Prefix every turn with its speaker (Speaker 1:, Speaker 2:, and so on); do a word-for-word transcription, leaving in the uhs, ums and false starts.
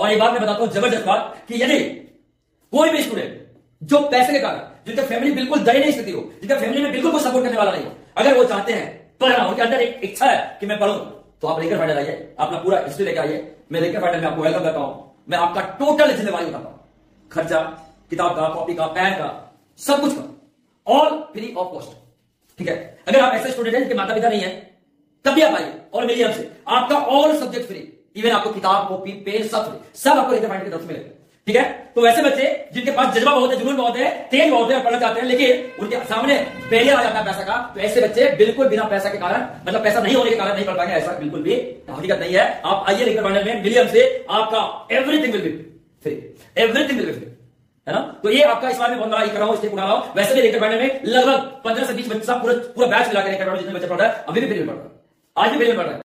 Speaker 1: और एक बात मैं बताता हूं, जबरदस्त बात, कि यदि कोई भी स्टूडेंट जो पैसे के कारण, जिनका फैमिली बिल्कुल दयनीय स्थिति हो, जिनका फैमिली में बिल्कुल कोई सपोर्ट करने वाला नहीं हो, अगर वो चाहते हैं पढ़ना, उनके अंदर एक इच्छा है कि मैं पढ़ूं, तो आप लेकर फाइनल आइए, अपना पूरा हिस्ट्री लेकर आइए, मैं लेकर फाइनल में आपको वेलकम करता हूं। मैं आपका टोटल जिम्मेवारी उठाता हूं, खर्चा, किताब का, कॉपी का, पेन का, सब कुछ का, ऑल फ्री ऑफ कॉस्ट। ठीक है, अगर आप ऐसे स्टूडेंट हैं जिनके माता पिता नहीं है, तब भी आप आइए और मिलिए हमसे, आपका ऑल सब्जेक्ट फ्री, इवन आपको किताब, कॉपी, पेन सब फ्री, सब आपको लेकर फाइनल की तरफ से मिलेगा। ठीक है, तो वैसे बच्चे जिनके पास जज्बा बहुत है, जुनून बहुत है, तेज बहुत है, पढ़ना चाहते हैं, लेकिन उनके सामने बैरियर आ जाता है पैसा का, तो ऐसे बच्चे बिल्कुल बिना पैसा के कारण, मतलब पैसा नहीं होने के कारण नहीं पढ़ पाएंगे, ऐसा बिल्कुल भी हकीकत नहीं है। आप आइए लेकर फाइनल में, मिलिए हमसे, आपका everything will be free, everything will be free, है ना। तो ये आपका इस बार में बहुत बड़ा कर रहा हूं, इसलिए उठा रहा हूं। वैसे भी लेकर पढ़ने में लगभग पंद्रह से बीस बच्चा पूरा पूरा बैच मिला के लेकर जितने बच्चे पढ़ रहा है, अभी भी फ्री में पढ़ रहा है, आज भी फ्री में पढ़ रहा है।